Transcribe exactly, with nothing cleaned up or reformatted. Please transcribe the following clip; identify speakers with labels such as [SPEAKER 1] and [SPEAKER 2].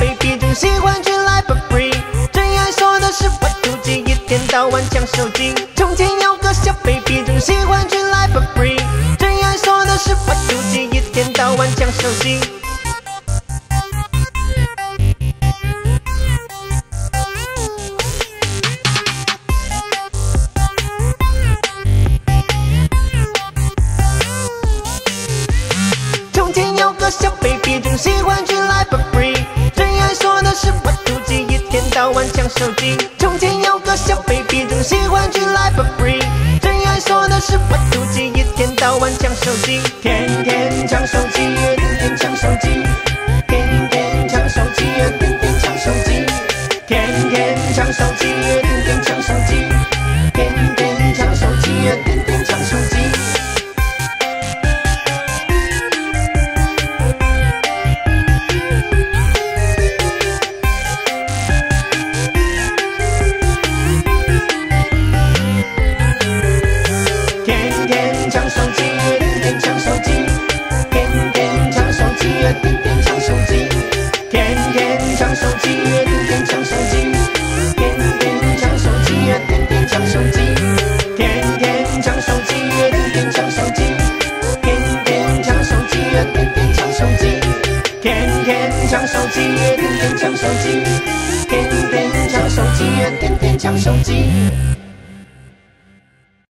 [SPEAKER 1] baby， 真喜欢去 life for free。最爱说的是我肚鸡，一天到晚抢手机。从前有个小 baby， 真喜欢去 life for free。最爱说的是我肚鸡，一天到晚抢手机。从前有个小 baby， 真喜欢去 life for free。最爱说的是我肚鸡，一天到晚抢手机。从前有个小 baby， 真喜欢去 life for free。最爱说的是我肚鸡，一天到晚抢手机，天天抢手机，天天抢手机，天天抢手机，天天抢手机，天天抢手机，天天抢手机，天天抢手机，天天抢手机。抢手机，天天抢手机，天天抢手机，天天抢手机，天天抢手机，天天抢手机，天天抢手机，天天抢手机，天天抢手机，天天抢手机，天天抢手机，天天抢手机，天天抢手机，天天抢手机，天天抢手机，天天抢手机。